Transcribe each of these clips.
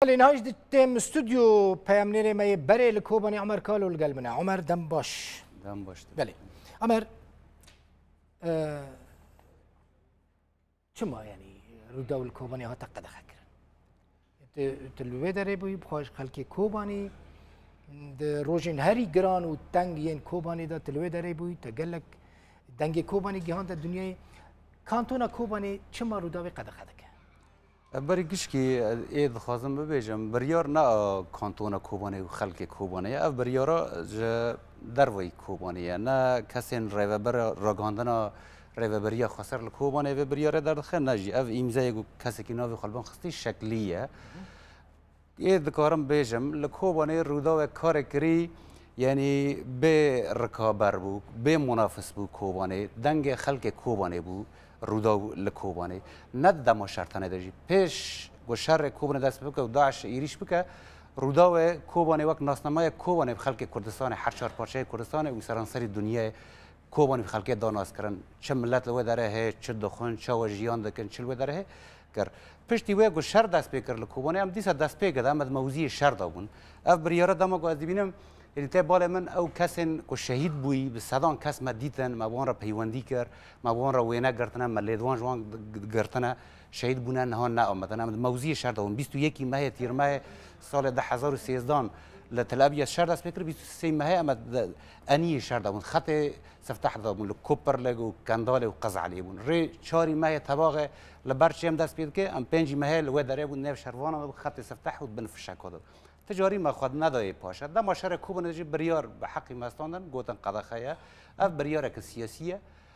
نهایش تیم استودیو پیامنیر می بره لکوبانی عمر کالو القلمنا عمر دم باش بله عمر چما يعني روداو الكوباني ها تقد خكرن تلوي داري بوي بخواش خلقي كوباني د روجين هري جران و تنگين كوباني دا تلوي داري بوي تقلك دنگي كوباني جهان دا الدنيا كانتونا كوباني چما روداوي قد خدك برای گشکی اید خواستم ببیجم بریار نه کانتونا کوبانی و خلق کوبانی اف بریارا دروی کوبانی نه کسی ریوبر راگاندنا ریوبریا خسر لکوبانی و بریار در داخل نجی اف ایمزای گو کسی که ناوی خلبان خستی شکلیه اید کارم بیجم لکوبانی رودا و کار کری یعنی به رکابر بو به منافس بو کوبانی دنگ خلق کوبانی بو رودا لکوبانی ند دما شرطانه داشی پیش گوشر کوبانی دست بکه و داعش ایریش بکه رودا و کوبانی وقت ناسنامای کوبانی خلق کردستان هر چهار پارچه کردستان و سرانسری دنیا کوبانی خلق داناس کردن چه ملت لو داره چه دخون چه وجیان دکن چه لو داره کر پشتی و گوشر دست بکر لکوبانی هم دیس دست بکه دام موضوع شر دابون اف بریاره دما گو ازبینم یعنی ته بالا من او کسین کو شهید بوی به صدان کس ما دیدن ما بون را پیوندی کر ما بون را وینا گرتنا ملیدوان جوان گرتنا شهید بودن نه نه آمدن موضوع شرط اون 21 ماه تیر ماه سال 2013 لتلابیت شرط است فکر 23 ماه آمد انی شرط اون خط سفتح دابون لکوپر لگو کندال و قزع لیبون ری 4 ماه تباغ لبرچم دست بید که ام 5 ماه لو داره بود نف شروان خط سفتح و بنفشک کد تجاری ما خود ندای پاشه ده ماشر کوبن نجی بریار به حقی مستاندن گوتن قضاخیه اف بریار که سیاسیه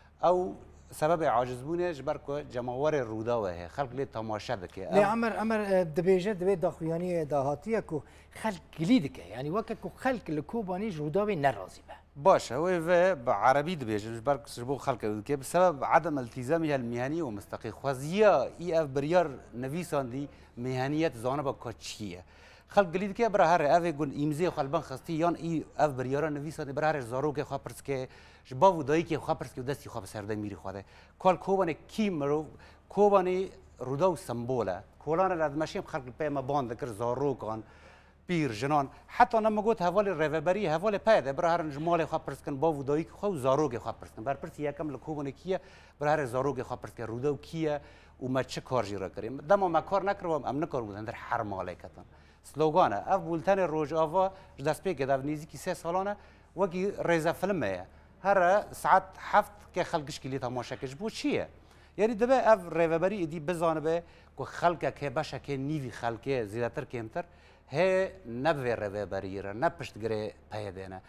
او سبب عاجز بونه جبر کو جماور رودا و خلق لی تماشا دکه لی عمر دبیجه دبی داخویانی دهاتیه کو خلق گلید که یعنی وقت کو خلق لکوبانی رودا به نرازی به باشه و بعربی دبیجه جبر سربو خلق که بسبب عدم التزامها المهني ومستقي خوازيه اي اف بریار نویسان دی مهنیت زانه با چیه خلق گلید که برای هر اوه گون ایمزی خلبان خستی یان ای اف بریارا نویسان برای هر زارو که خواه پرس که جبا و دایی که خواه پرس که دستی خواه سرده میری خواده کال کوبانه کی مرو کوبانه رودا و سمبوله کولان ردمشیم خلق پیما باند کر زارو کان پیر جنان حتی نما گوت حوال روبری حوال پیده برای هر جمال خواه پرس کن با و دایی که خواه زارو که خواه پرس کن بر پرس یکم لکوبانه کیه برای هر زارو که خواه پرس که رودا و کیه و ما چه کار جیرا کریم دما ما کار نکردم ام نکار بودن در هر مالکتان سلوگانه اف بولتن روج آوا دست پی که نزدیک 3 سالانه وکی ریزه فیلمه هر ساعت 7 که خلقش کلی تماشا کش بود چیه یعنی دبه اف ریوبری دی بزانه به که خلق که باشه که نیوی خلق زیادتر کمتر he نبوه ریوبری را نپشت گره پیاده نه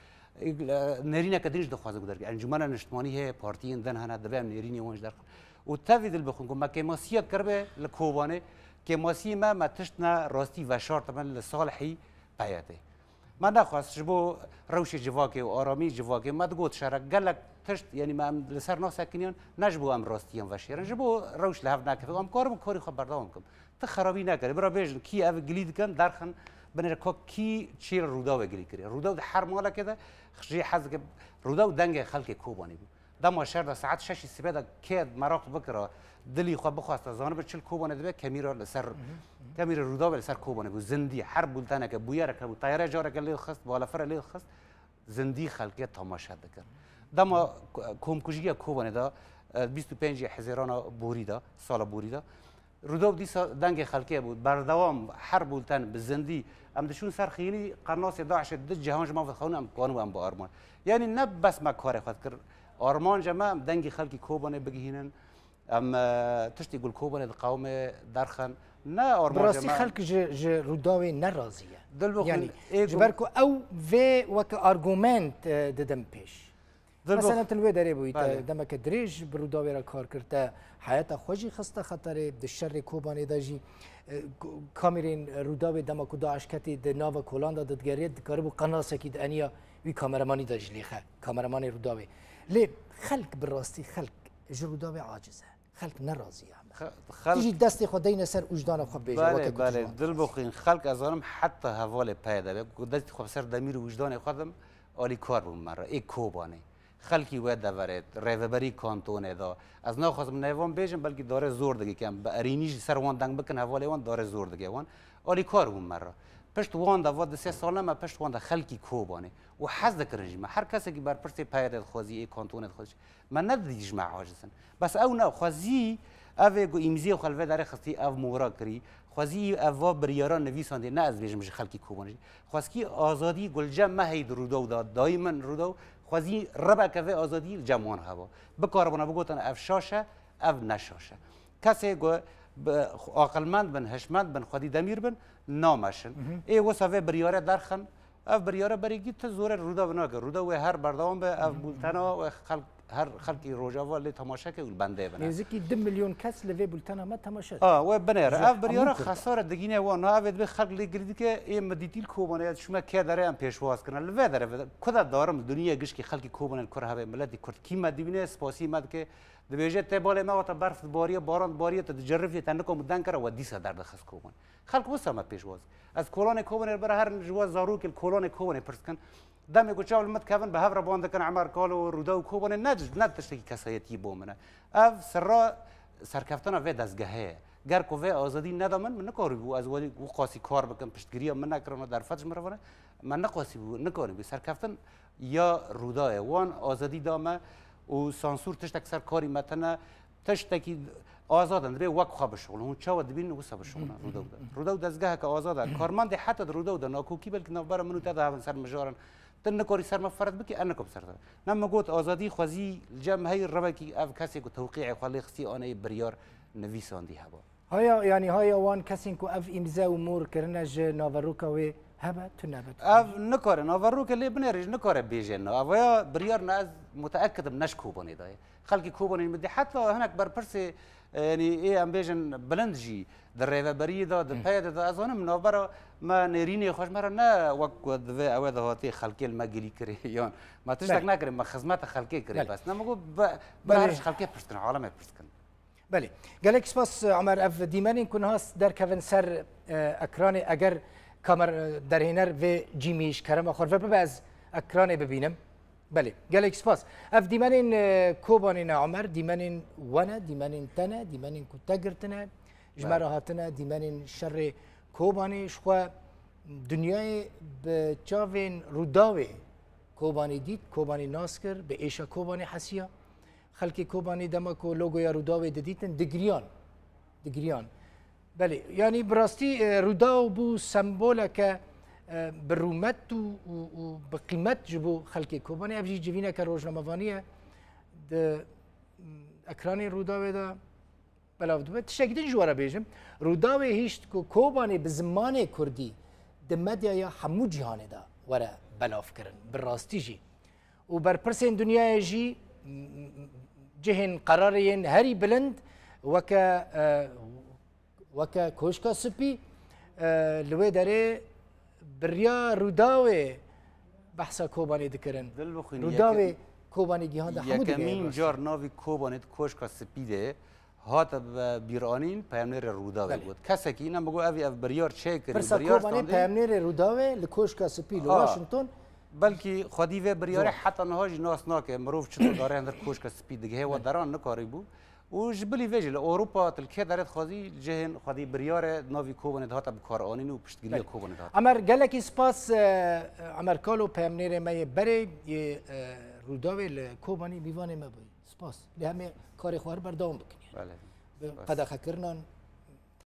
نرینه که دینش دخوازه گذار که انجمن نشتمانی he پارتی اندن هنه دبه هم نرینی وانش در و تاوی دل بخون که مکماسیه کربه لکوبانه که ماسی ما تشتنا راستی و شرط من لصالحی پیاده ما نخواست جبو روش جواکه و آرامی جواکه ما دگوت شرک گلک تشت یعنی ما لسر ناس کنیان نجبو ام راستیم و شیرن جبو روش لحف نکرد ام کارم کاری خود بردام کم تا خرابی نکرد برا بیشن کی او گلید کن درخن بنر که کی چیر رودا و گلید کری رودا و هر مالا کده خشی حز که رودا و دنگ خلق کوبانی بود دم شهر ساعت 6 سبد کید مراقب بکره دلی خواب بخواست از آن به چل کوبانه دبه کمیرا لسر کمیر رودا به لسر کوبانه بود زندی هر بولتنه که بویره که بود تیاره جاره که لیل خست بالا فر لیل خست زندی خلقیت تماشا دکر دما کومکوژی کوبانه دا 25 حزیران بوری دا سال بوری دا رودا دی دنگ خلقیه بود بردوام هر بولتن به زندی ام دشون سر خیلی قناص داعش د جهان جما خون ام قانون ام با آرمان یعنی نه بس ما کار خود کر آرمان جمع دنگ خلقی کوبانه بگیهنن ام تشتی گل کوبانه قوم درخن نه آرمان براستی خلق ج روداوی نرازیه یعنی جبرکو او و وک آرگومنت ددم پیش مثلا تلوی داره بوید دم که دریج بروداوی را کار کرده حیات خوشی خسته خطره دشر کوبانه داجی کامرین روداوی دم کو داعش کتی د ناو کولاندا ددگرید کاربو قناصه کی دنیا وی کامرمانی داجلی خه کامرمانی روداوی لی خلق براستی خلق جروداوی عاجزه خلق نرازیه تيجي دستي خدينا سر وجدان خو بيجي وقت بله دل بخين خلق از آنم حتی حواله پیدا به دستی خو سر دمیر وجدان خودم عالی کار بوم مرا ای کوبانه خلقی و دورت ریوبری کانتونه دا از نه خواستم نیوان بیجم بلکه داره زور دگی که به ارینیش سر وان دنگ بکن حواله وان داره زور دگی وان آلی کار هم مرا پشت وان دا واد 3 ساله ما پشت وان دا خلکی کوبانه و حز دکرنجی ما هر کسی که بر پرسی پیادت خوازی کانتونت خوازی من ندیدیش مع عاجزن بس او نه خوازی اوه گو ایمزی و خلوه داره خستی او مورا کری خوازی او بریاران نویسانده نه از بیجمش خلکی کوبانه خواسکی آزادی گلجم ما هی درودو داد دائما رودو خوازی ربع کفه آزادی جمعان هوا بکاربنا بگوتن اف شاشه اف نشاشه کسی گو عقلمند بن هشمند بن خودی دمیر بن نامشن ای وصفه بریاره درخن اف بریاره بریگی تا زور رودا بنا که رودا و هر بردام به اف بولتنا و هر خلقی روجاوا لی تماشا که بنده بنا نزدیکی 2 میلیون کس لی بولتنا ما تماشا و بنره اف بریاره خساره دگینه و نه اف به خلق لی گردی که ای مدیتیل کوبانه شما که داره ام پیشواز کنه لو داره کدا دارم دنیا گش که خلقی کوبانه کره به ملت کرد کی مدینه سپاسی مد که دبیجه تباله ما وقت برف باریا باران باریا تجربی تنکو مدن کرد و دیسا درد خس کوبان خلق وسا ما پیشواز از کلان کوبانه بر هر جواز زارو که کلان کوبانه پرسکن دم گوچاول مت کفن به هفر باند کن عمر کالو رودا و کوبانه ند تشکی کسایتی بومنه اف سرا سرکفتن و دزگهه گر کوه آزادی ندامن من نکاری بو از ولی قاسی کار بکن پشتگیری من نکردم در فتش مرونه من نقاسی بو نکاری بو سرکفتن یا رودا وان آزادی دامه و سانسور تشتک سر کاری متنه تشتکی آزادن به وقت خواب شغل اون چه ود بین وسا شغل رودا دزگاه که آزاده کارمند حتی رودا ناکوکی بلکه نوبر منو تا سر مجارن تن کاری سر مفرد بکی ان کوم سر نما گوت آزادی خوازی جمع هی ربکی اف کسی کو توقیع خالی خصی آنه بریار نویساندی هوا هایا یعنی هایا وان کسی کو اف امضا امور کرنج ناوروکا و هبه تو نبت اف نکاره ناوروکا لی بنرج نکاره بیجن اویا بریار ناز متاکدم نش کوبانی دای خلقی کوبانی مدی حتی هناك بر پرسی يعني ايه ام بيجن بلندجي دريفه بريده د پيد د ازون منوبر ما نيريني خوش مره نه وقت د اواد هاتي خلقي المجلي كريون ما تشتك ناكر ما خدمات خلقي كري بس نما برش خلقي برستن عالم برستن بله قالك سپاس عمر اف ديمانين كن هاس در كفن سر اكراني اگر كامر در هنر و جيميش كرم اخر و بعض اكراني ببينم بله قالك سپاس اف ديمانين كوبانين عمر ديمانين وانا ديمانين تنا ديمانين كتاجرتنا جمره هاتنا ديمانين شر كوباني شخوا دنياي بچاوين روداوي كوباني ديت كوباني ناسكر بإيشا كوباني حسيا خلقي كوباني دمكو لوغو يا روداوي دديتن دقريان بله يعني براستي روداو بو سمبولك بالرومت وبقيمت جبو خلقي كوباني افجي جبينا كروجنامافانيه د اكراني روداوي دا بلاو دو تشكدين جوارا بيجم روداوي هيشت كوباني بزمانه كردي د مديا يا حمو جهان دا ورا بلاف كرن بالراستي جي وبربرسين دنيا جي جهن قرارين هري بلند وكا كوشكا سبي لوي داري بريا روداوي بحثا كوباني دكرن روداوي كوباني جهان دا حمو يكمين جار ناوي كوباني كوشكا سبي هات بیرانین پیامنر روداوی بود کسی که اینم بگو اوی بریار چه کردی بریار کوبانی پیامنر روداوی لکوشکا سپی واشنطن بلکه خودی و بریار حتی نهاج ناس ناکه مروف چطور داره اندر کوشکا سپی دیگه و دران نکاری بود و جبلی ویجل اروپا تلکه دارد خودی جهن خودی بریار ناوی کوبانی دهات بکار آنین و پشتگیری کوبانی دهات عمر گلکی سپاس عمر کالو پیامنر می بره روداوی لکوبانی میوانه ما بود سپاس لهمه کار خوار بردام بکنی بله قد خکرنان